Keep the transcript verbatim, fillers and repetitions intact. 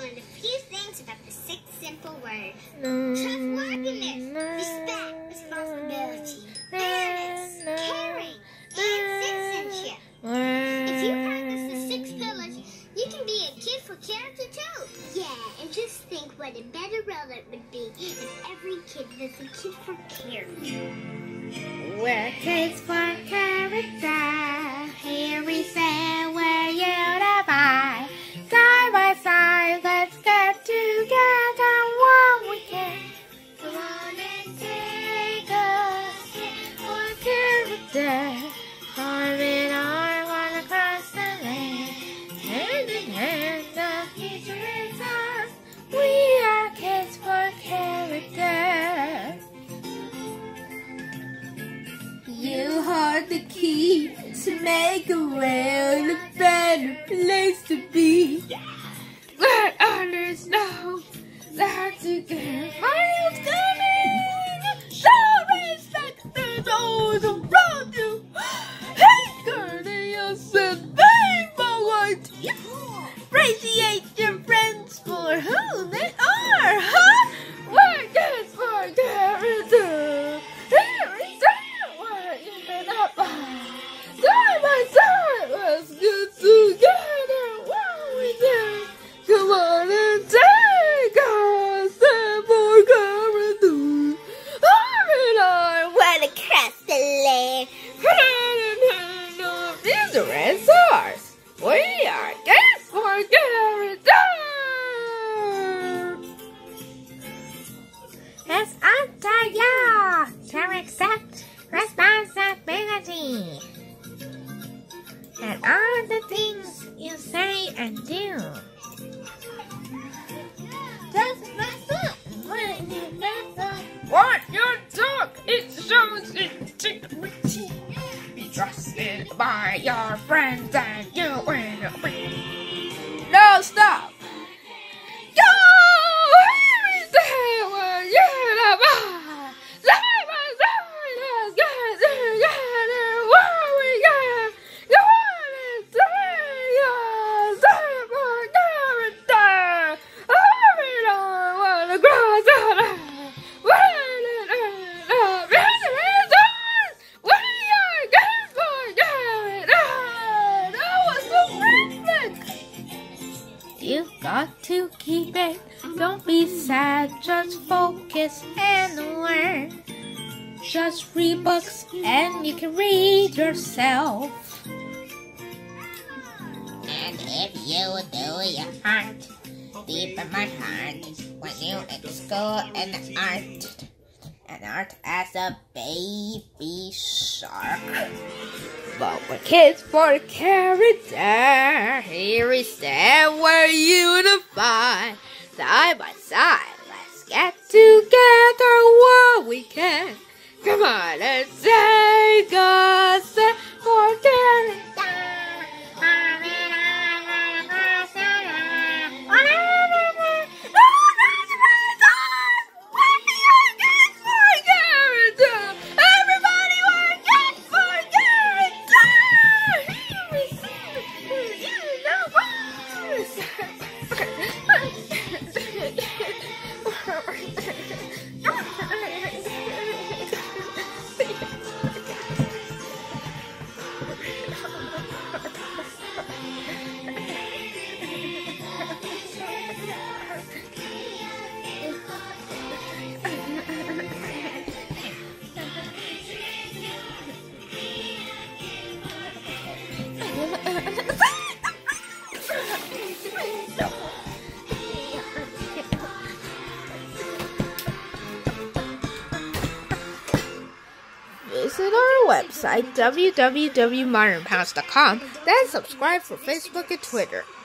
learn a few things about the six simple words. Trustworthiness, respect, responsibility, fairness, caring, and citizenship. If you practice the six pillars, you can be a kid for character too. Yeah, and just think what a better world it would be if every kid was a kid for character. We're kids for character. Here we say we're unified. Side by side, let's get together what we can. Come on and take us for character. Arm in arm all across the land. Hand in hand, the future is ours. We are kids for character. You hold the key to make a world a better place to be. Let others know that together fire's coming. Show respect to those around you. Hate courteous and faithful ones. Appreciate your friends for who they are, huh? We're kids for character. Here we stand, we're unified. Side by side, let's get together what we can. Come on and take us for character. Arm in arm, when across the land. Hand in hand, our future is ours. We are kids for character. Let's answer ya to accept responsibility. And all the things you say and do. Just mess up when you mess up. What you talk, it shows integrity. Be trusted by your friends and you will win. No, stop. Go! Here we stand, we're unified. Side by side, let's get together what we can. Come on and take us for character. Arm in arm all across the land. When it ends up, it's ours. We are kids for character. That was so perfect. You've got to keep it. Don't be sad, just focus and learn. Just read books and you can read yourself. And if you do your heart, deep in my heart, when you in school and art, and art as a baby shark. But we're kids for character. Here we stand, we're unified. Side by side, let's get together what we can. Come on and take us for character. Visit our website w w w dot modern pals dot com, then subscribe for Facebook and Twitter.